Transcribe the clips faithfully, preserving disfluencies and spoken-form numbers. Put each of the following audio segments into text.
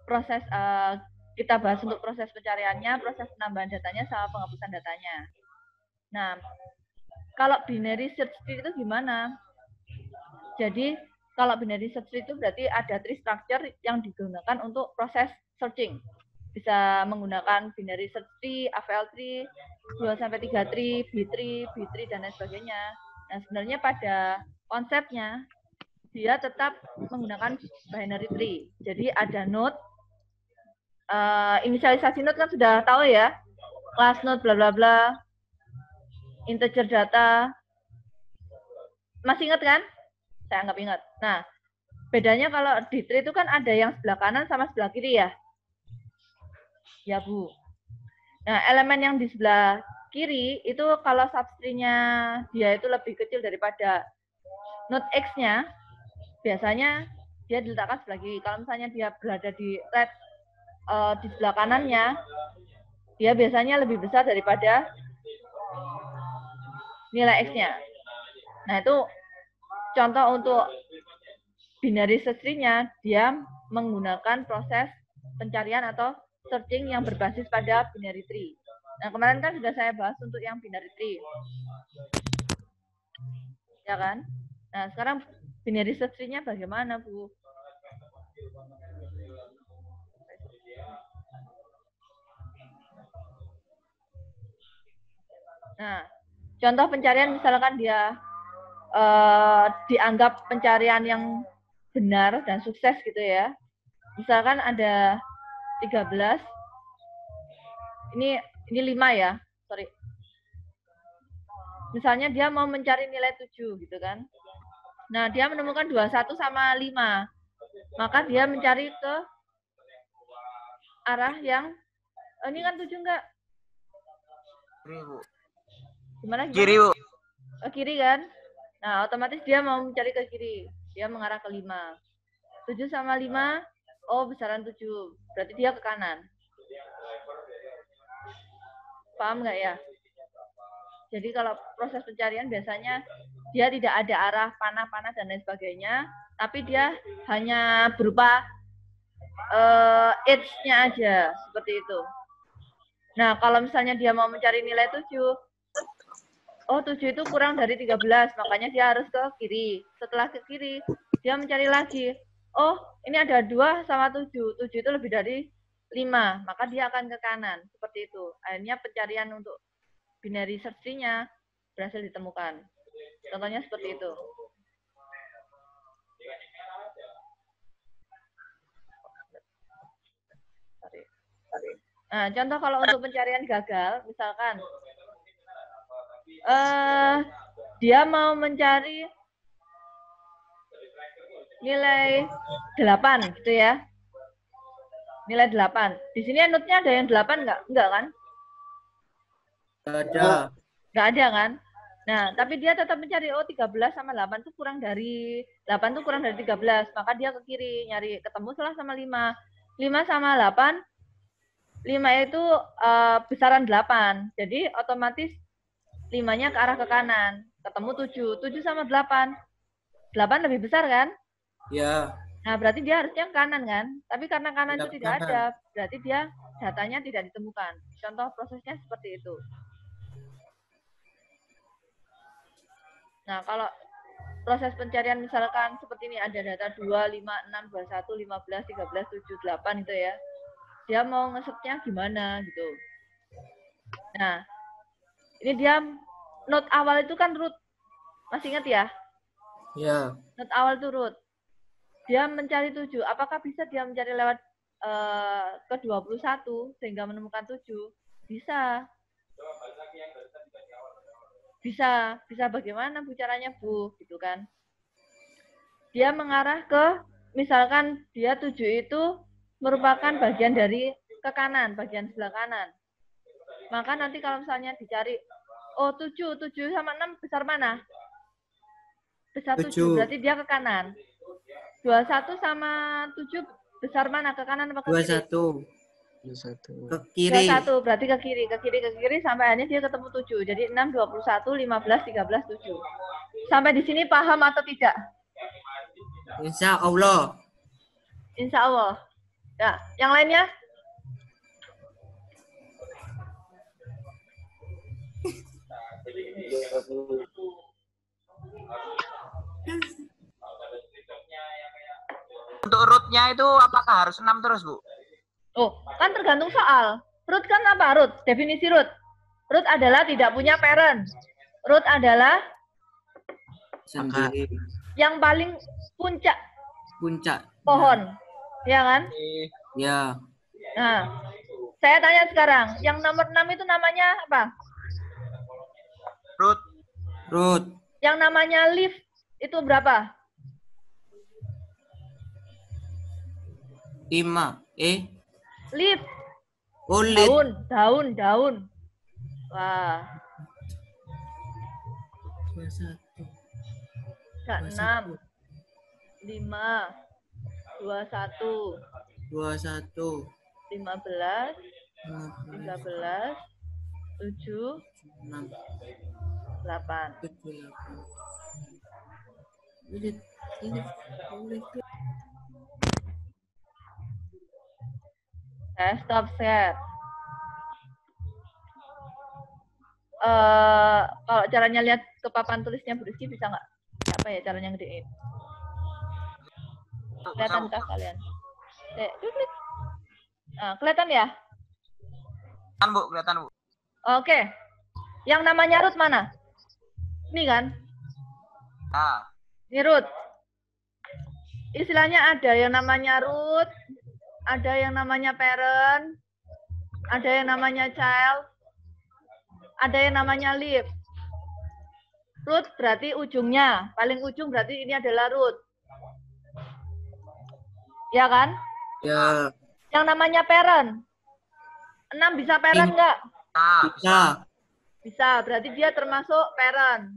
proses uh, kita bahas untuk proses pencariannya, proses penambahan datanya, sama penghapusan datanya. Nah, kalau binary search tree itu gimana? Jadi, kalau binary search tree itu berarti ada tree structure yang digunakan untuk proses searching. Bisa menggunakan binary search tree, A V L tree, dua sampai tiga tree, B tree, B tree, dan lain sebagainya. Nah, sebenarnya pada konsepnya, dia tetap menggunakan binary tree. Jadi ada node, uh, inisialisasi node kan sudah tahu ya, class node, bla bla bla, integer data. Masih ingat kan? Saya anggap ingat. Nah, bedanya kalau di tree itu kan ada yang sebelah kanan sama sebelah kiri ya. Ya, Bu. Nah, elemen yang di sebelah kiri itu kalau subtree-nya dia itu lebih kecil daripada node X-nya, biasanya dia diletakkan sebelah kiri. Kalau misalnya dia berada di red uh, di sebelah kanannya, dia biasanya lebih besar daripada nilai X-nya. Nah, itu contoh untuk binary search tree-nya, dia menggunakan proses pencarian atau searching yang berbasis pada binary tree. Nah, kemarin kan sudah saya bahas untuk yang binary tree. Ya kan? Nah, sekarang binary search tree-nya bagaimana, Bu? Nah, contoh pencarian misalkan dia uh, dianggap pencarian yang benar dan sukses gitu ya. Misalkan ada tiga belas. Ini ini lima ya. Sorry. Misalnya dia mau mencari nilai tujuh gitu kan. Nah, dia menemukan dua puluh satu sama lima. Maka dia mencari ke arah yang oh, ini kan tujuh enggak? Kiri, Bu. Gimana, gimana? Kiri, Bu. Ke kiri kan? Nah, otomatis dia mau mencari ke kiri. Dia mengarah ke lima. tujuh sama lima, oh besaran tujuh. Berarti dia ke kanan. Paham nggak ya? Jadi kalau proses pencarian biasanya dia tidak ada arah panah-panah dan lain sebagainya, tapi dia hanya berupa uh, edge-nya aja, seperti itu. Nah, kalau misalnya dia mau mencari nilai tujuh, oh tujuh itu kurang dari tiga belas, makanya dia harus ke kiri. Setelah ke kiri, dia mencari lagi. Oh, ini ada dua sama tujuh, tujuh itu lebih dari lima, maka dia akan ke kanan, seperti itu. Akhirnya pencarian untuk binary search tree-nya berhasil ditemukan. Contohnya seperti itu. Nah, contoh kalau untuk pencarian gagal, misalkan uh, dia mau mencari nilai delapan gitu ya. Nilai delapan. Di sini node-nya ada yang delapan nggak? Enggak kan? Nggak ada. Nggak ada kan? Nah, tapi dia tetap mencari, oh tiga belas sama delapan itu kurang dari, delapan itu kurang dari tiga belas. Maka dia ke kiri, nyari ketemu salah sama lima. lima sama delapan, lima itu uh, besaran delapan. Jadi otomatis limanya ke arah ke kanan. Ketemu tujuh. tujuh sama delapan. delapan lebih besar kan? Ya. Nah, berarti dia harusnya ke kanan kan? Tapi karena kanan Tidak itu tidak kanan. ada, berarti dia datanya tidak ditemukan. Contoh prosesnya seperti itu. Nah, kalau proses pencarian misalkan seperti ini, ada data dua, lima, enam, dua puluh satu, lima belas, tiga belas, tujuh, delapan gitu ya. Dia mau nge-search-nya gimana gitu. Nah, ini dia node awal itu kan root. Masih ingat ya? Ya. Node awal itu root. Dia mencari tujuh. Apakah bisa dia mencari lewat uh, ke dua puluh satu sehingga menemukan tujuh? Bisa. Bisa. Bisa bagaimana Bu caranya, Bu? Gitu kan. Dia mengarah ke, misalkan dia tujuh itu merupakan bagian dari ke kanan, bagian sebelah kanan. Maka nanti kalau misalnya dicari, oh tujuh, tujuh sama enam besar mana? Besar tujuh, berarti dia ke kanan. dua puluh satu sama tujuh besar mana? Ke kanan apa ke kiri? dua puluh satu. dua puluh satu. Ke kiri. dua puluh satu, berarti ke kiri. Ke kiri, ke kiri, sampai akhirnya dia ketemu tujuh. Jadi enam, dua puluh satu, lima belas, tiga belas, tujuh. Sampai di sini paham atau tidak? Insya Allah. Insya Allah. Ya, yang lainnya? Untuk rootnya itu apakah harus enam terus, Bu? Oh, kan tergantung soal. Root kan apa? Root, definisi root. Root adalah tidak punya parent. Root adalah Sendiri. yang paling puncak Puncak. pohon. Ya kan? Ya. Nah, saya tanya sekarang, yang nomor enam itu namanya apa? Root. Root. Yang namanya leaf itu berapa? Lima. Eh. Leaf. Oh, lead. Daun, daun, daun. Wah, Dua satu. enggak enam. lima, dua puluh satu, Dua satu. lima belas, Lima tiga belas. belas, tujuh, Enam. delapan. Tujuh. Delapan. Lead. Lead. Lead. Eh, stop share. Eh, kalau caranya lihat ke papan tulisnya Bu Rizky bisa nggak? Apa ya caranya gedein? Kelihatankah kalian? Eh, klik. Nah, kelihatan ya? Kelihatan, Bu, kelihatan, Bu. Oke. Yang namanya root mana? Ini kan? Nah, Ini root. Istilahnya ada yang namanya root, ada yang namanya parent, ada yang namanya child, ada yang namanya leaf. Root berarti ujungnya, paling ujung berarti ini adalah root. Ya kan? Ya. Yang namanya parent. enam bisa parent nggak? nah, Bisa. Bisa, berarti dia termasuk parent.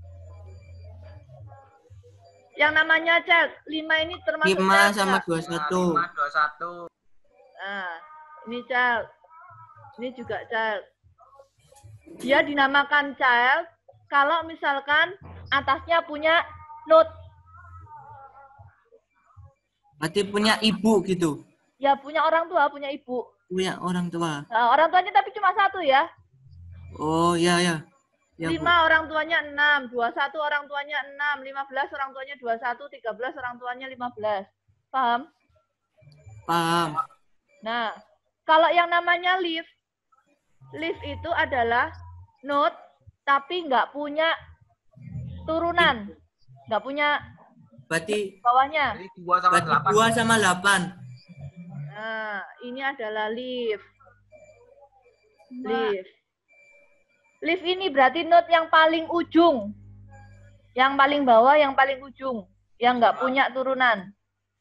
Yang namanya child, lima ini termasuk Lima child sama nggak? dua satu. lima, dua, satu. Nah, ini child. Ini juga child. Dia dinamakan child kalau misalkan atasnya punya note. Berarti punya ibu gitu. Ya punya orang tua, punya ibu. Punya orang tua. Nah, orang tuanya tapi cuma satu ya. Oh, ya, ya. Ya, Bu. lima orang tuanya enam, dua puluh satu orang tuanya enam, lima belas orang tuanya dua puluh satu, tiga belas orang tuanya lima belas. Paham? Paham. Nah, kalau yang namanya leaf, leaf itu adalah note tapi nggak punya turunan, nggak punya Berarti bawahnya. Jadi dua sama berarti delapan. dua sama delapan. Nah, ini adalah leaf. Leaf. Leaf ini berarti note yang paling ujung. Yang paling bawah, yang paling ujung. Yang nggak punya turunan.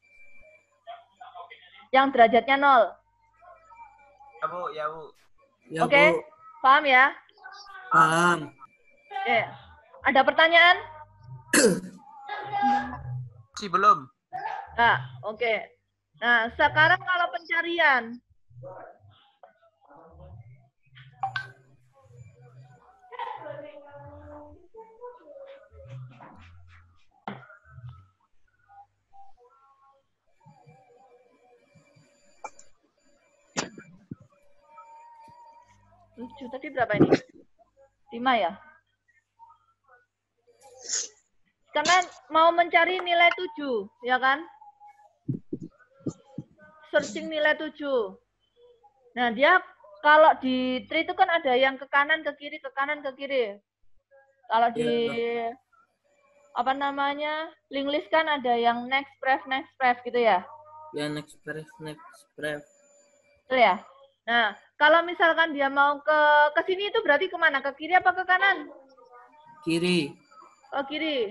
Yang derajatnya nol. Ya, Bu, ya, Bu. Ya, Oke? Bu. Paham ya? Paham. Oke. Ada pertanyaan? Masih belum. Nah, oke. Nah, sekarang kalau pencarian. Tujuh tadi berapa ini? Lima ya? Karena mau mencari nilai tujuh, ya kan? Searching nilai tujuh. Nah, dia kalau di tree itu kan ada yang ke kanan, ke kiri, ke kanan, ke kiri. Kalau di apa namanya, link list kan ada yang next pref, next pref gitu ya. Ya, next pref, next pref. Betul ya? Nah, kalau misalkan dia mau ke ke sini itu berarti kemana? Ke kiri apa ke kanan? Kiri. Ke kiri.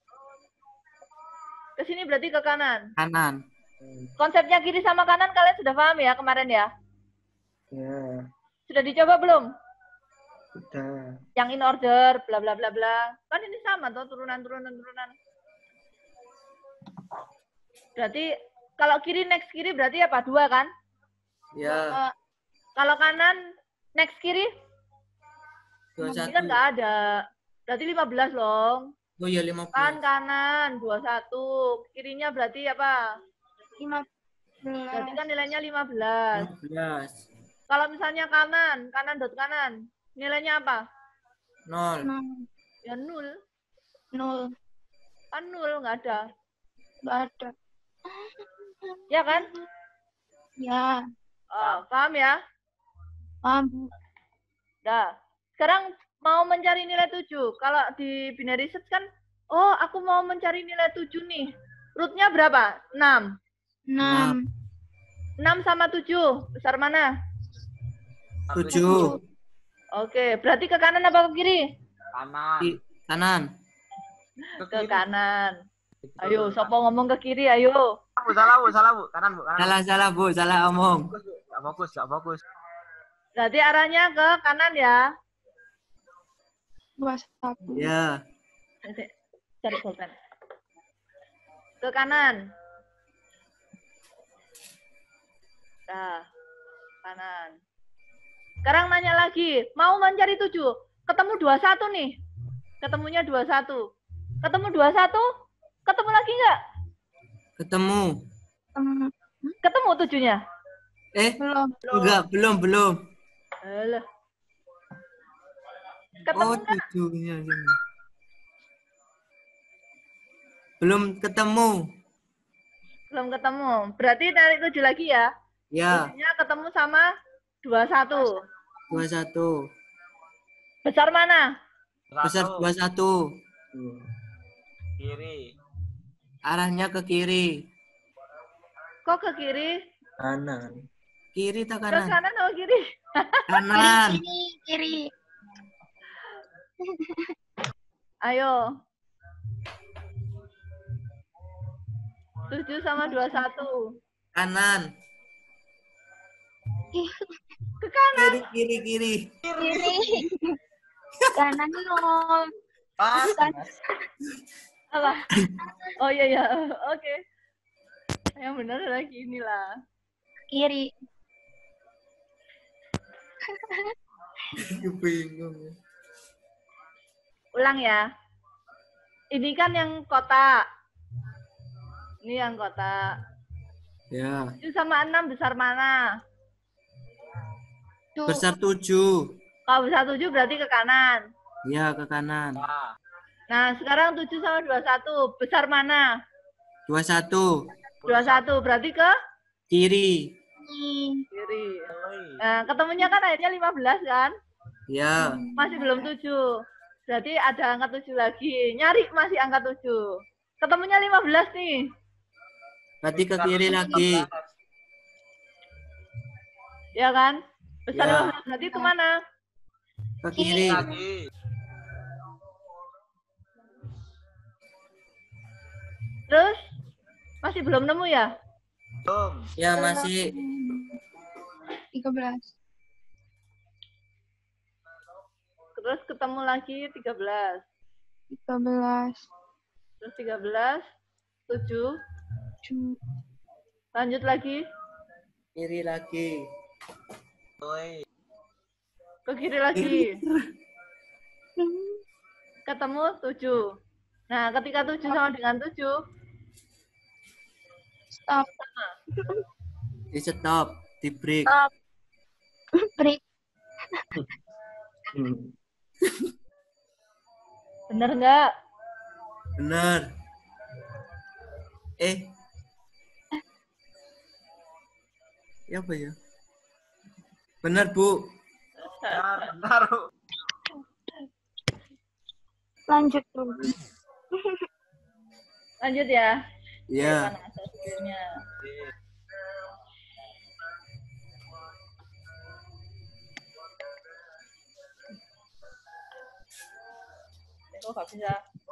Ke sini berarti ke kanan. Kanan. Konsepnya kiri sama kanan kalian sudah paham ya kemarin ya? Ya, Sudah dicoba belum? sudah. Yang in order, bla bla bla bla. Kan ini sama tuh turunan-turunan turunan. Berarti kalau kiri next kiri berarti apa? Dua kan? Ya, Eh, kalau kanan next kiri dua ini kan satu. nggak ada. Berarti lima belas loh. Oh ya, lima Kan belas. kanan dua puluh satu. Kirinya berarti apa? lima Berarti kan nilainya lima belas. lima belas. Kalau misalnya kanan, kanan dot kanan, nilainya apa? nol. Ya nol. Nol. Kan nol, nggak ada. Nggak ada. Ya kan? Ya. Oh, paham ya? Paham. Nah, sekarang mau mencari nilai tujuh. Kalau di binary search kan, oh aku mau mencari nilai tujuh nih. Rootnya berapa? enam. Enam. enam sama tujuh, besar mana? tujuh. Oke, berarti ke kanan apa ke kiri? Kanan. Di kanan. Ke kanan. Ayo, sopo ngomong ke kiri, ayo. Bu, salah bu, salah bu. Kanan bu, kanan. Salah, salah, Bu. Salah omong. Fokus, Bu. Nggak fokus, nggak fokus. Berarti arahnya ke kanan ya. Dua satu. Ya. Cari pulpen. Ke kanan. Nah, kanan. Sekarang nanya lagi, mau mencari tujuh, ketemu dua puluh satu nih. Ketemunya dua puluh satu. Ketemu dua puluh satu, ketemu lagi nggak? Ketemu. Hmm, Ketemu tujuhnya. Eh, belum. enggak, belum, belum. Alah. Ketemu Oh, nggak? tujuhnya gini. Belum ketemu. Belum ketemu. Berarti tarik tujuh lagi ya. Ya, Tujuhnya ketemu sama dua puluh satu. dua puluh satu. Besar mana? Besar Satu. dua puluh satu. Tuh. Kiri. Arahnya ke kiri. Kok ke kiri? Kanan. Kiri tak Ke kanan? kanan atau kiri? Kanan. Kiri, kiri. Ayo. tujuh sama dua puluh satu. Kanan. Ke kanan. Kiri, kiri, kiri. Kiri. Kanan nol. Pas. Apa? Oh iya ya. Oke. Yang benar lagi inilah. Kiri. Bingung. Ulang ya. Ini kan yang kotak. Ini yang kotak. Ya. tujuh sama enam besar mana? Tuh. Besar tujuh. Kalau besar tujuh berarti ke kanan. Ya, ke kanan. Nah, Nah, sekarang tujuh sama dua puluh satu. Besar mana? dua puluh satu. dua puluh satu berarti ke Kiri. kiri. Nah, ketemunya kan akhirnya lima belas kan? Ya. Masih belum tujuh. Berarti ada angka tujuh lagi. Nyari masih angka tujuh. Ketemunya lima belas nih. Berarti ke kiri lagi. Ya kan? Besar Ya. lima belas berarti kemana? Ke kiri. lagi. Terus? Masih belum nemu ya? Belum. Ya, masih. Tiga belas. Terus ketemu lagi tiga belas. Tiga belas. Terus tiga belas. tujuh. Tujuh. Lanjut lagi. Kiri lagi. Oi. Ke kiri lagi. Ketemu tujuh. Nah, ketika tujuh sama dengan tujuh, Stop. Di stop. Di break. Stop. Break. Hmm. bener nggak? Benar. Eh. Ya apa ya? Benar, Bu. Benar, benar. Bu. Lanjut dulu. Lanjut ya. Ya. Mana hasilnya? Kok nggak bisa?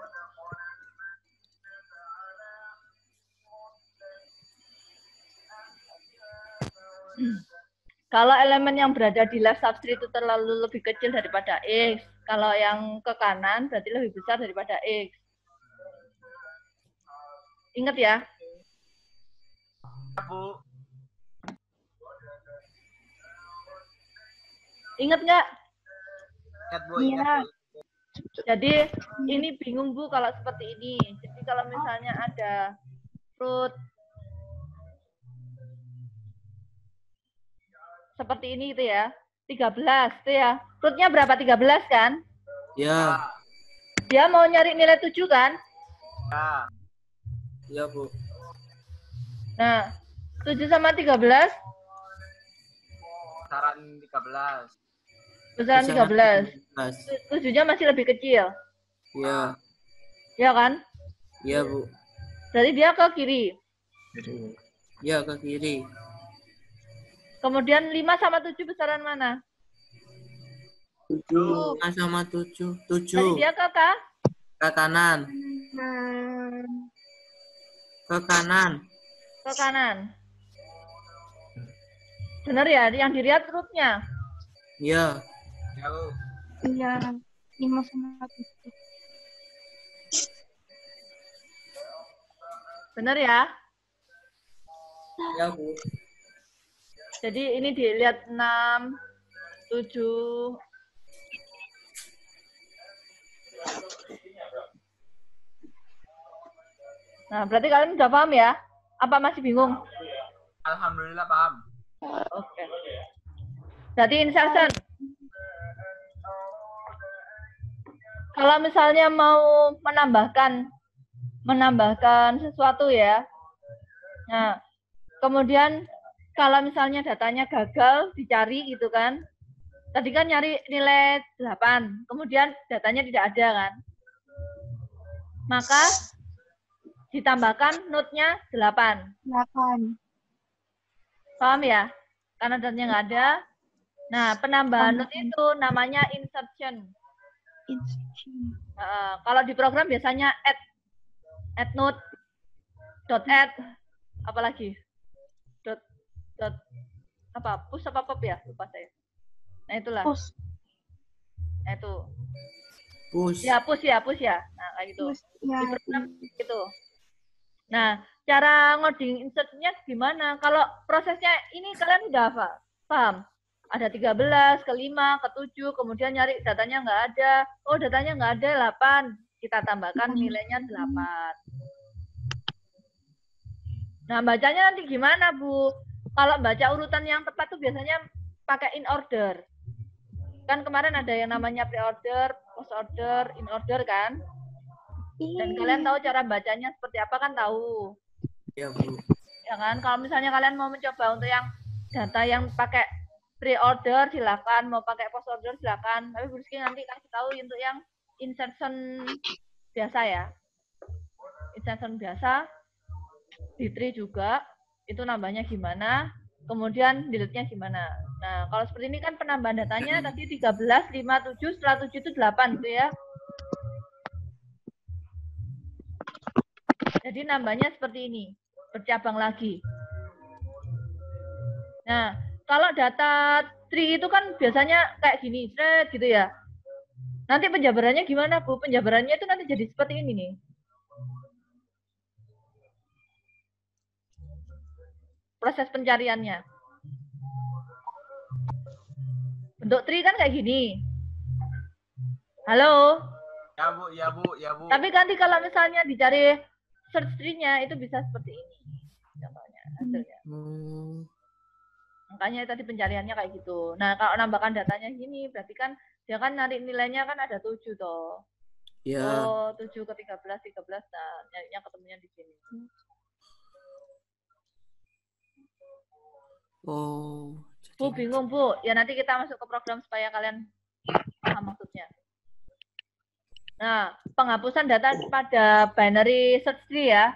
Kalau elemen yang berada di left substrate itu terlalu lebih kecil daripada X. Kalau yang ke kanan berarti lebih besar daripada X. Ingat ya. Bu. Ingat nggak? Ingat Bu, Iya. ingat Bu. Jadi ini bingung Bu kalau seperti ini. Jadi kalau misalnya ada root seperti ini gitu ya. tiga belas itu ya. Rootnya berapa? tiga belas kan? Ya. Dia mau nyari nilai tujuh kan? Ya. Ya, Bu. Nah, tujuh sama tiga belas, Besaran tiga belas. besaran tiga belas. belas. tujuh-nya masih lebih kecil. Ya. Ya kan? Ya, Bu. Berarti dia ke kiri. Ya, ke kiri. Kemudian lima sama tujuh besaran mana? tujuh. lima sama tujuh. Berarti tujuh. dia ke K? Ke kanan. Nah, Ke kanan. Ke kanan. Benar ya? Yang dilihat rootnya. Ya. Ya, Bu. iya. lima sama tujuh. Benar ya? Ya, Bu. Jadi ini dilihat enam, tujuh. Nah, berarti kalian udah paham ya? Apa masih bingung? Alhamdulillah paham. Oke. Berarti insertion. Kalau misalnya mau menambahkan menambahkan sesuatu ya. Nah, kemudian kalau misalnya datanya gagal dicari gitu kan. Tadi kan nyari nilai delapan, kemudian datanya tidak ada kan. Maka ditambahkan node-nya delapan. delapan. Paham ya? Karena datanya nggak ada. Nah, penambahan node itu namanya insertion. Insertion. Uh, kalau di program biasanya add, add node, dot add, apalagi, dot, dot, apa, push apa pop ya? Lupa saya. Nah, itulah. Push. Nah, itu. Push. Ya, push ya, push ya. Nah, kayak gitu. Push. Ya, Di program gitu. Nah, cara ngoding insert-nya gimana? Kalau prosesnya ini kalian udah apa? Paham? Ada tiga belas, ke lima, ke tujuh, kemudian nyari datanya nggak ada. Oh, datanya nggak ada, delapan. Kita tambahkan nilainya delapan. Nah, bacanya nanti gimana, Bu? Kalau baca urutan yang tepat tuh biasanya pakai in order. Kan kemarin ada yang namanya pre-order, post-order, in order kan? Dan kalian tahu cara bacanya seperti apa kan tahu. Ya, Bu. Ya kan? Kalau misalnya kalian mau mencoba untuk yang data yang pakai pre-order silakan, mau pakai post-order silakan. Tapi Bu Rizky nanti kasih tahu untuk yang insertion biasa ya. Insertion biasa, di tree juga, itu nambahnya gimana, kemudian delete-nya gimana. Nah, kalau seperti ini kan penambahan datanya tadi tiga belas, lima, tujuh, setelah tujuh itu delapan gitu ya. Jadi nambahnya seperti ini, bercabang lagi. Nah, kalau data tree itu kan biasanya kayak gini, thread gitu ya. Nanti penjabarannya gimana, Bu? Penjabarannya itu nanti jadi seperti ini nih. Proses pencariannya. Bentuk tree kan kayak gini. Halo? Ya, Bu, ya, Bu, ya, Bu. Tapi nanti kalau misalnya dicari search tree-nya itu bisa seperti ini. Contohnya, hasilnya. Hmm. Makanya tadi pencariannya kayak gitu. Nah, kalau nambahkan datanya gini, berarti kan dia kan nyari nilainya kan ada tujuh toh. Ya. Oh, tujuh ke tiga belas, tiga belas, nah nyarinya ketemunya di sini. Oh. Bu, bingung, Bu. Ya nanti kita masuk ke program supaya kalian paham maksudnya. Nah, penghapusan data pada binary search tree ya.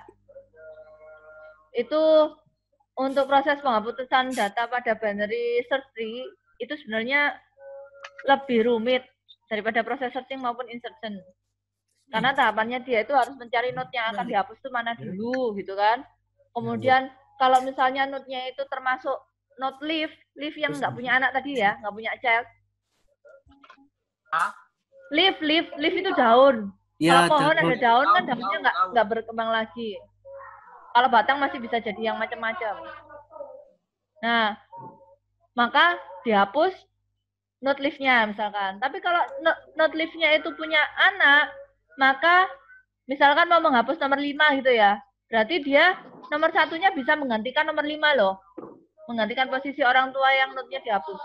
Itu untuk proses penghapusan data pada binary search tree itu sebenarnya lebih rumit daripada proses searching maupun insertion. Karena tahapannya dia itu harus mencari node yang akan dihapus itu mana dulu gitu kan. Kemudian kalau misalnya node-nya itu termasuk node leaf, leaf yang nggak punya anak tadi ya, nggak punya child. Hah? Leaf, leaf, leaf itu daun. Ya, Kalau pohon daun. ada daun kan Tahu, daunnya tahu, nggak tahu. nggak berkembang lagi. Kalau batang masih bisa jadi yang macam-macam. Nah, maka dihapus node leaf-nya misalkan. Tapi kalau no- node leaf-nya itu punya anak, maka misalkan mau menghapus nomor lima gitu ya. Berarti dia nomor satunya bisa menggantikan nomor lima loh. Menggantikan posisi orang tua yang notnya dihapus.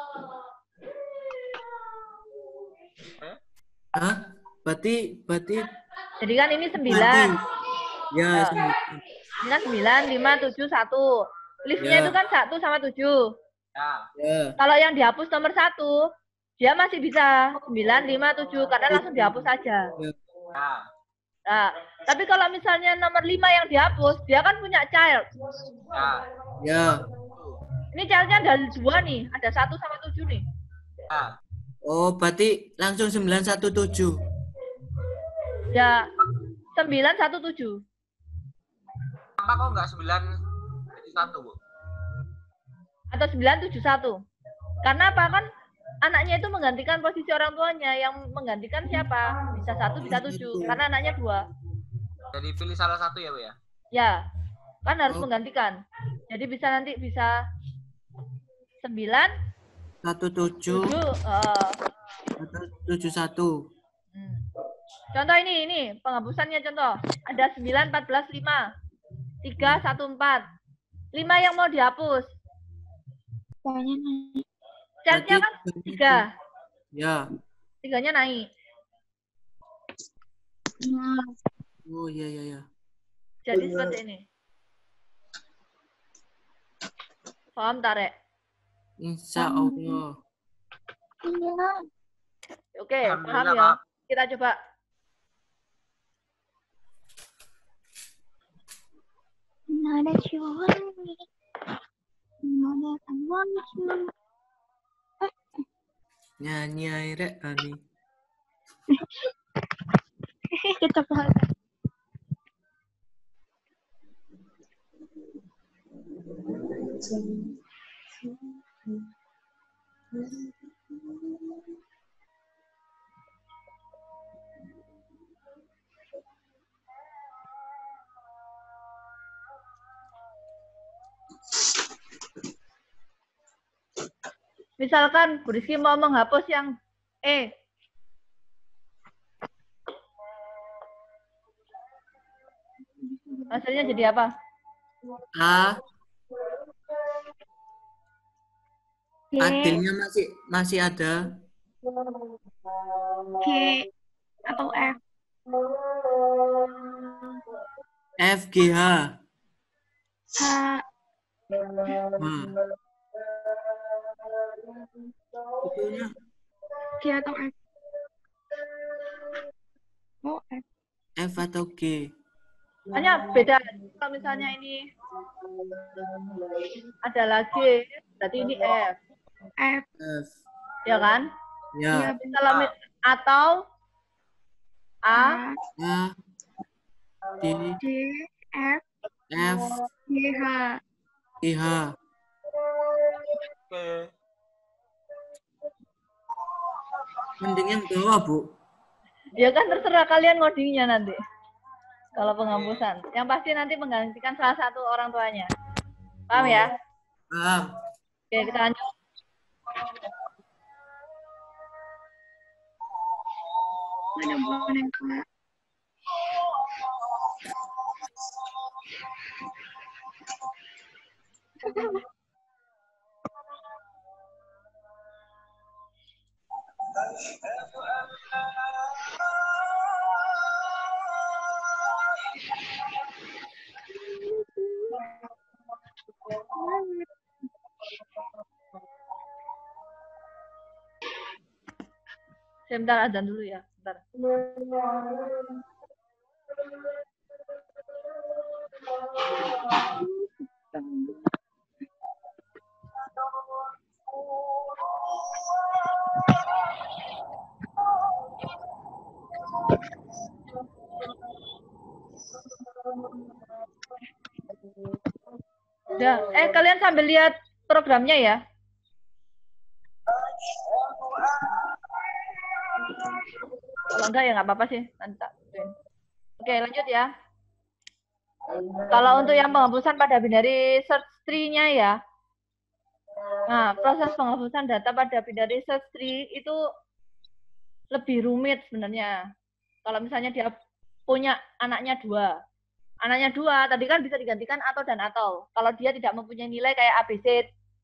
Hah? Berarti, berarti, Jadi kan ini berarti. sembilan. Ya, Ya. sembilan. Ini kan sembilan, lima, tujuh, satu. Listnya Ya. itu kan satu sama tujuh. Ya. Ya. Kalau yang dihapus nomor satu, dia masih bisa sembilan, lima, tujuh. Karena langsung dihapus saja. Ya. Ya. Nah, tapi kalau misalnya nomor lima yang dihapus, dia kan punya child. Ya. Ya. Ini childnya ada dua nih. Ada satu sama tujuh nih. Ya. Oh, berarti langsung sembilan satu tujuh. Ya, sembilan, satu, tujuh. Kenapa kok nggak sembilan tujuh satu, Bu? Atau sembilan, tujuh, satu. Karena apa? Kan anaknya itu menggantikan posisi orang tuanya. Yang menggantikan siapa? Bisa satu, bisa tujuh. Karena anaknya dua. Jadi pilih salah satu ya, Bu ya? Ya, kan harus Oh. menggantikan. Jadi bisa nanti bisa sembilan, Satu tujuh. tujuh. eh, Atau tujuh satu. hmm. Contoh ini, ini penghapusannya contoh. Ada sembilan, empat belas, lima. tiga, satu, empat. lima yang mau dihapus. Banyak naik. Childnya kan tiga. Ya. Tiganya naik. Nah, Oh, iya, iya, iya. Jadi seperti ini. Paham, Tarek? Insya Allah. iya. Oke, paham Alhamdulillah, ya? paham. Kita coba. Not that you want me. Not that I want you. Nyanyi air Ani. Kita bahas. Misalkan Bu Rizky mau menghapus yang E. Hasilnya jadi apa? A. G, Adilnya masih masih ada. G atau F. F G H. H, Hmm. Betulnya G atau F. Oh, F. F atau G. Hanya beda. Kalau misalnya ini ada lagi, berarti ini F. F. F. Ya kan? Ya. Kalau mi- atau A, A, A. D. D, F, F. G, H. I H. Oke. Mending yang bawah, Bu. ya kan terserah kalian ngodingnya nanti. Kalau penghapusan. Yang pasti nanti menggantikan salah satu orang tuanya. Paham ya? Paham. Oke, kita lanjut. Ada boneka. Sebentar azan dulu ya. Bentar. Udah. Eh, kalian sambil lihat programnya ya. Kalau enggak ya nggak apa-apa sih. Nanti tak tuin. Oke, lanjut ya. Kalau untuk yang penghapusan pada binary search tree-nya ya. Nah, proses penghapusan data pada binary search tree itu lebih rumit sebenarnya. Kalau misalnya dia punya anaknya dua. Anaknya dua, tadi kan bisa digantikan atau dan atau. Kalau dia tidak mempunyai nilai kayak A B C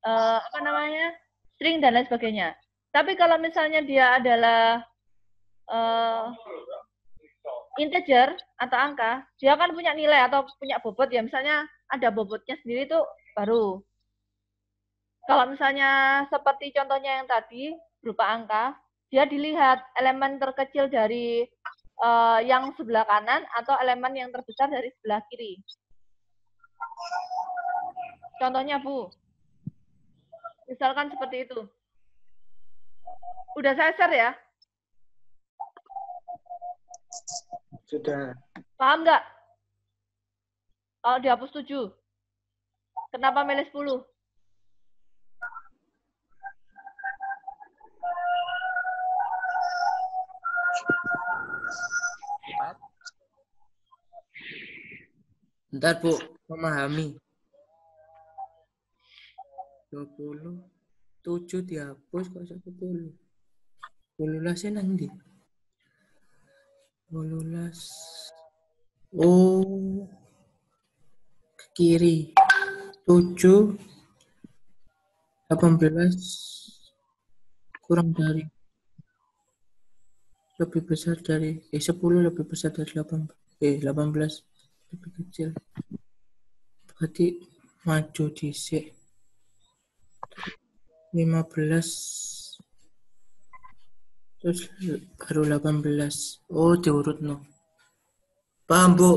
uh, apa namanya, string dan lain sebagainya. Tapi kalau misalnya dia adalah uh, integer atau angka, dia kan punya nilai atau punya bobot ya. Misalnya ada bobotnya sendiri itu baru. Kalau misalnya seperti contohnya yang tadi berupa angka, dia dilihat elemen terkecil dari uh, yang sebelah kanan atau elemen yang terbesar dari sebelah kiri. Contohnya, Bu. Misalkan seperti itu. Udah saya share ya? Sudah. Paham nggak? Kalau dihapus tujuh. Kenapa milih sepuluh? Bentar, Bu. Memahami. dua puluh. tujuh dihapus kok sepuluh. sepuluh lasnya nanti. sepuluh las. Oh. Ke kiri. tujuh. delapan belas. Kurang dari. Lebih besar dari. Eh, sepuluh lebih besar dari delapan. Eh, delapan belas. Lebih kecil. Berarti maju di C. lima belas. Terus baru delapan belas. Oh, diurut no. Paham, Bu?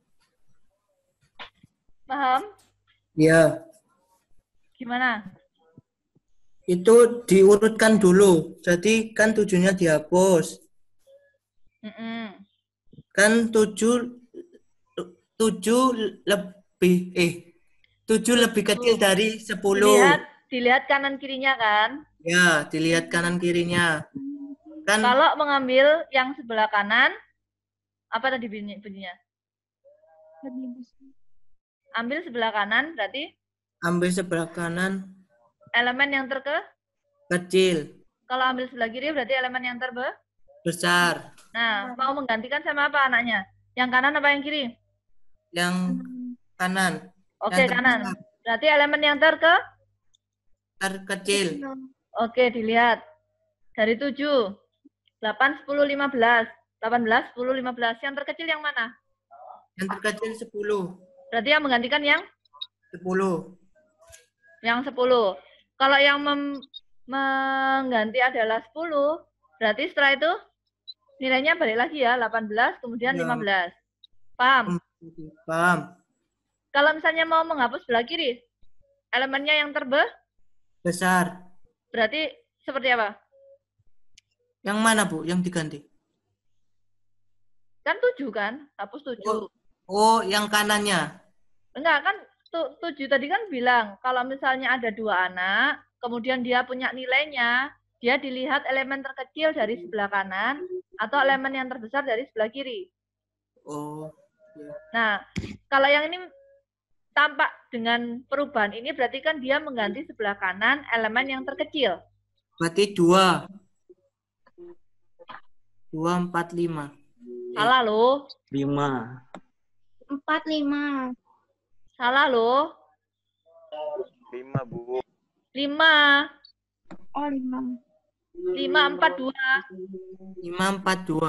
Paham? Ya. Gimana? Itu diurutkan dulu. Jadi kan tujuhnya dihapus. Mm-mm. Kan tujuh tujuh lebih eh tujuh lebih kecil dari sepuluh. Dilihat, dilihat kanan kirinya kan? Ya, dilihat kanan kirinya. Kan Kalau mengambil yang sebelah kanan, apa tadi bunyi- bunyinya? Lebih besar. Ambil sebelah kanan berarti ambil sebelah kanan elemen yang terke. kecil, Kalau ambil sebelah kiri berarti elemen yang terbe. besar. Nah, mau menggantikan sama apa anaknya? Yang kanan apa yang kiri? Yang kanan. Oke, Yang kanan. terbesar. Berarti elemen yang terke. Terkecil. Oke, dilihat. Dari tujuh, delapan, sepuluh, lima belas. delapan belas, sepuluh, lima belas. Yang terkecil yang mana? Yang terkecil sepuluh. Berarti yang menggantikan yang sepuluh. yang sepuluh. Kalau yang mem mengganti adalah sepuluh, berarti setelah itu nilainya balik lagi ya, delapan belas, kemudian Ya. lima belas. Paham? Paham. Kalau misalnya mau menghapus sebelah kiri, elemennya yang terbe, Besar. berarti seperti apa? Yang mana, Bu? Yang diganti? Kan tujuh kan? Hapus tujuh. Oh, yang kanannya. Enggak, kan tu- tujuh tadi kan bilang, kalau misalnya ada dua anak, kemudian dia punya nilainya, dia dilihat elemen terkecil dari sebelah kanan, atau elemen yang terbesar dari sebelah kiri. Oh. Nah, kalau yang ini tampak dengan perubahan ini, berarti kan dia mengganti sebelah kanan elemen yang terkecil. Berarti dua. Dua, empat, lima. Salah loh. lima. Empat lima. Salah loh. Lima, Bu. Lima. Oh lima. Lima, empat, dua. Lima, empat, dua.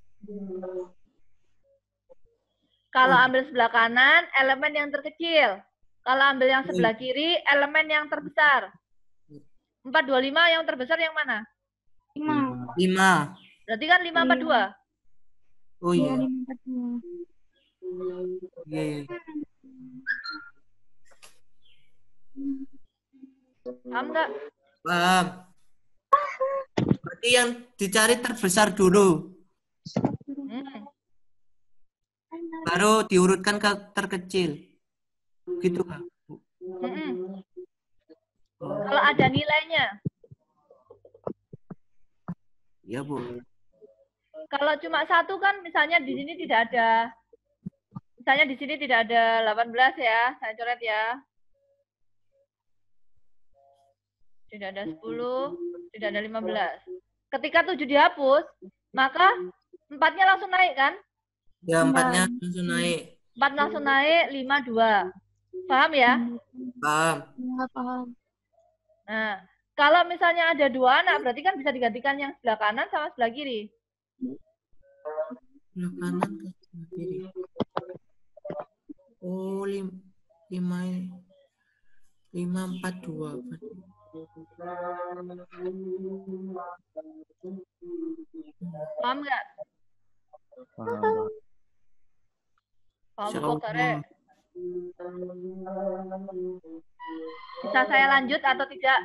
Kalau ambil sebelah kanan, elemen yang terkecil. Kalau ambil yang sebelah kiri, elemen yang terbesar. Empat, dua, lima, yang terbesar yang mana? Lima. Lima. Berarti kan lima, empat, dua. Oh Iya iya. lima empat dua. Iya, iya. Paham nggak? Paham. Berarti yang dicari terbesar dulu. Hmm. Baru diurutkan ke terkecil. Gitu, Kak? Mm-mm. Kalau ada nilainya. Ya, Bu. Kalau cuma satu kan misalnya di sini tidak ada, misalnya di sini tidak ada delapan belas ya, saya coret ya. Tidak ada sepuluh, tidak ada lima belas. Ketika tujuh dihapus, maka empatnya langsung naik kan? Ya, empatnya langsung naik. empat langsung naik, lima, dua. Paham ya? Paham. Iya paham. Nah, kalau misalnya ada dua anak, berarti kan bisa digantikan yang sebelah kanan sama sebelah kiri. Sebelah kanan ke sebelah kiri. Oh, lim, lima lima empat dua. Paham nggak? Paham. Paham Insya kok, Kare? Allah. Bisa saya lanjut atau tidak?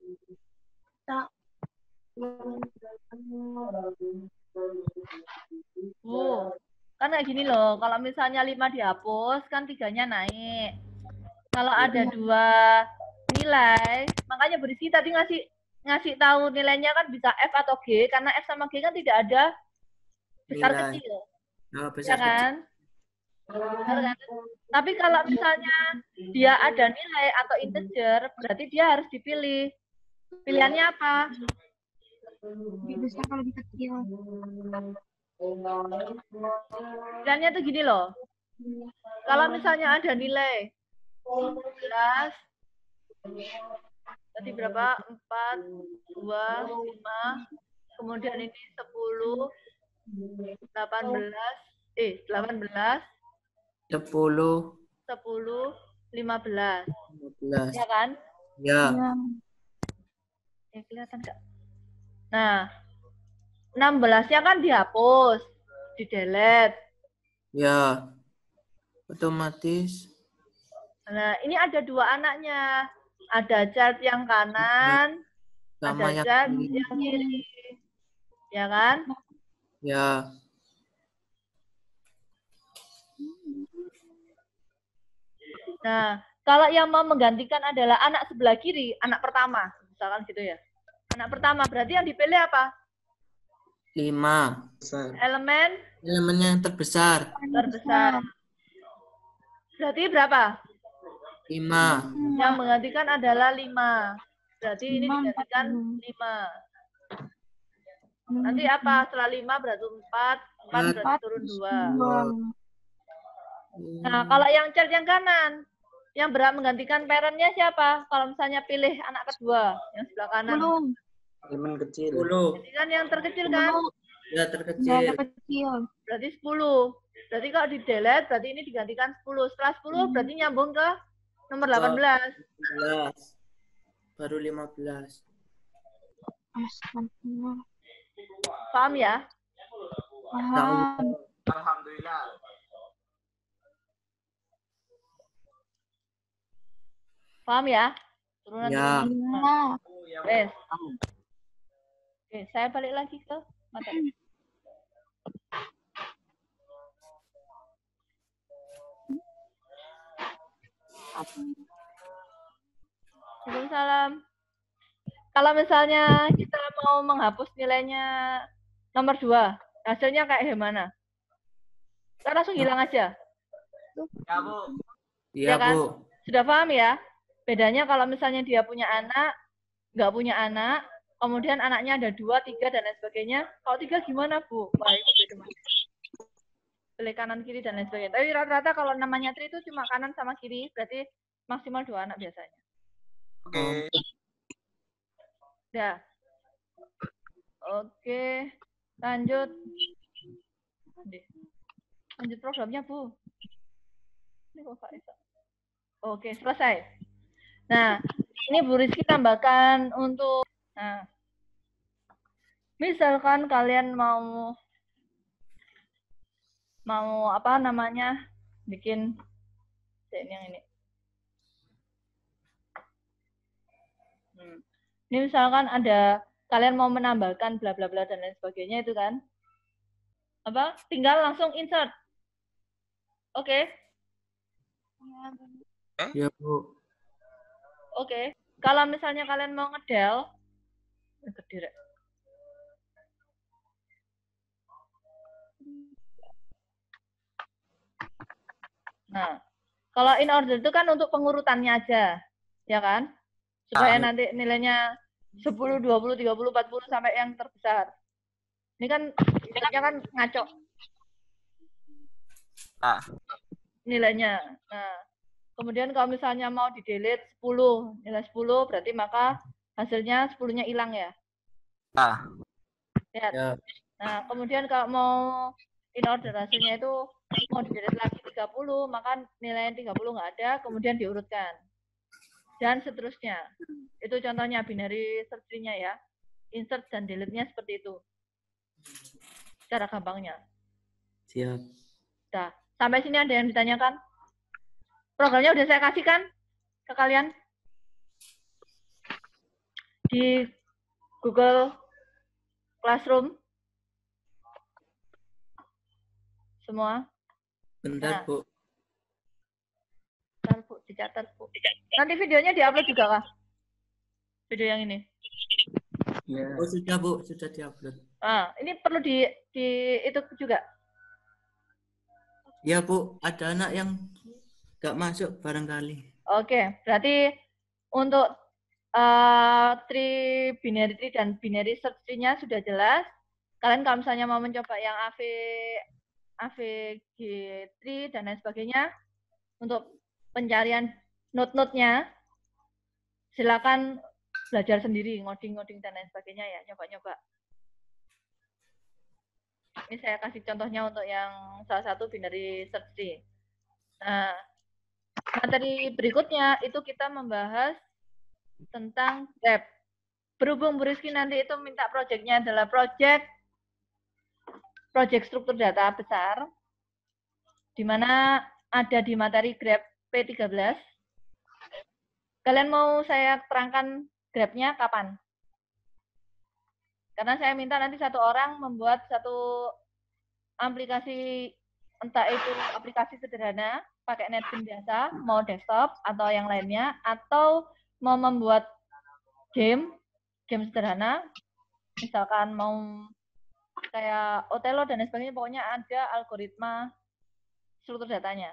Bu, kan kayak gini loh. Kalau misalnya lima dihapus, kan tiganya naik. Kalau ada dua nilai, makanya berisi tadi ngasih ngasih tahu nilainya kan bisa F atau G, karena F sama G kan tidak ada besar Nilai. kecil. Oh, Ya besar kecil. kan? Benar kan? Tapi kalau misalnya dia ada nilai atau integer, berarti dia harus dipilih. Pilihannya apa? Lebih besar kalau lebih kecil. Pilihannya tuh gini loh. Kalau misalnya ada nilai dua belas, tadi berapa? empat, dua, lima, kemudian ini sepuluh, delapan belas, eh delapan belas, Sepuluh, sepuluh, lima belas. lima belas. Ya kan? Ya. Ya. Ya kelihatan nggak? Nah, enam belasnya kan dihapus, di delete. Ya. Otomatis. Nah, ini ada dua anaknya. Ada child yang kanan, Sama ada yang child kiri. yang kiri. Ya kan? Ya. Nah, kalau yang mau menggantikan adalah anak sebelah kiri, anak pertama. Misalkan gitu ya. Anak pertama, berarti yang dipilih apa? Lima. Besar. Elemen Elemennya yang terbesar. terbesar. Berarti berapa? Lima. Yang menggantikan adalah lima. Berarti ini Lima, digantikan empat, lima. Nanti apa? Setelah lima berarti empat. empat Empat. berarti turun dua. Dua. Nah, kalau yang child yang kanan, yang berhak menggantikan parent-nya siapa? Kalau misalnya pilih anak kedua, yang sebelah kanan. Belum. Elemen kecil. Sepuluh. Jadi kan yang terkecil kan? Belum. Ya, Nggak terkecil. ada kecil. Berarti sepuluh. Berarti kalau di delete, berarti ini digantikan sepuluh. Setelah sepuluh, berarti nyambung ke nomor delapan belas. lima belas. Baru lima belas. Astagfirullah. Paham ya? Paham. Alhamdulillah. Paham ya? Turunan Ya. turunan. Ya. Wes. Oke, saya balik lagi ke materi. Waalaikumsalam. Kalau misalnya kita mau menghapus nilainya nomor dua, hasilnya kayak gimana? Kita langsung hilang aja. Ya, Bu. Iya, Ya kan? Bu. Sudah paham ya? Bedanya kalau misalnya dia punya anak, nggak punya anak, kemudian anaknya ada dua, tiga, dan lain sebagainya. Kalau tiga gimana, Bu? Wah, itu beda, Mas. Pilih kanan, kiri, dan lain sebagainya. Tapi rata-rata kalau namanya tri itu cuma kanan sama kiri, berarti maksimal dua anak biasanya. Oke. Ya. Oke. Lanjut. Lanjut programnya, Bu. Ini kok Kak Isa. Oke, selesai. Nah, ini Bu Rizky tambahkan untuk, nah, misalkan kalian mau, mau apa namanya, bikin, ini yang ini. Hmm. Ini misalkan ada, kalian mau menambahkan bla bla bla dan lain sebagainya itu kan, apa? Tinggal langsung insert. Oke. Ya, Bu. Oke. Kalau misalnya kalian mau ngedel, ngedel. Nah, kalau in order itu kan untuk pengurutannya aja, ya kan? Supaya Ah. nanti nilainya sepuluh, dua puluh, tiga puluh, empat puluh sampai yang terbesar. Ini kan nilainya kan ngaco. Ah. Nilainya. Nah, Kemudian kalau misalnya mau di delete sepuluh, nilai sepuluh berarti maka hasilnya sepuluh-nya hilang ya. Ah. Lihat. Ya. Nah, kemudian kalau mau in order hasilnya itu mau di delete lagi tiga puluh, maka nilainya tiga puluh nggak ada, kemudian diurutkan. Dan seterusnya. Itu contohnya binary search tree-nya ya. Insert dan delete-nya seperti itu. Cara gampangnya. Siap. Nah, sampai sini ada yang ditanyakan? Programnya udah saya kasihkan ke kalian di Google Classroom. Semua. Bentar, Nah. Bu. Bentar, Bu. Dicatat, Bu. Nanti videonya diupload juga, Kak? Video yang ini. Ya. Oh, sudah, Bu. Sudah diupload. Ah, ini perlu di, di itu juga. Ya, Bu. Ada anak yang nggak masuk barangkali. Oke, berarti untuk uh, tree, binary tree, dan binary search tree-nya sudah jelas. Kalian kalau misalnya mau mencoba yang A V, A V G tree, dan lain sebagainya, untuk pencarian node-node-nya, silakan belajar sendiri, ngoding-ngoding, dan lain sebagainya ya, nyoba-nyoba. Ini saya kasih contohnya untuk yang salah satu binary search tree. Nah, materi berikutnya itu kita membahas tentang grep. Berhubung Bu Rizky nanti itu minta proyeknya adalah proyek proyek struktur data besar, di mana ada di materi grep P tiga belas. Kalian mau saya terangkan grepnya kapan? Karena saya minta nanti satu orang membuat satu aplikasi, entah itu aplikasi sederhana, pakai NetBeans biasa, mau desktop atau yang lainnya, atau mau membuat game, game sederhana, misalkan mau kayak Othello dan lain sebagainya, pokoknya ada algoritma struktur datanya.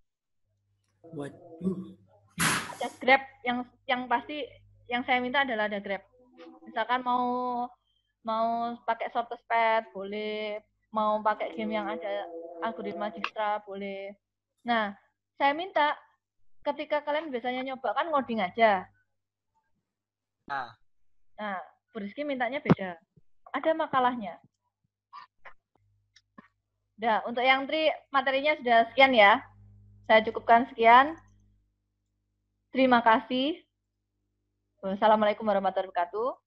Waduh. Ada grep, yang yang pasti yang saya minta adalah ada grep. Misalkan mau mau pakai Sortespad boleh, mau pakai game yang ada algoritma Dijkstra boleh. Nah, saya minta ketika kalian biasanya nyoba kan ngoding aja. Nah, Nah, Bu Rizky mintanya beda. Ada makalahnya. Nah, untuk yang tri materinya sudah sekian ya. Saya cukupkan sekian. Terima kasih. Wassalamualaikum warahmatullahi wabarakatuh.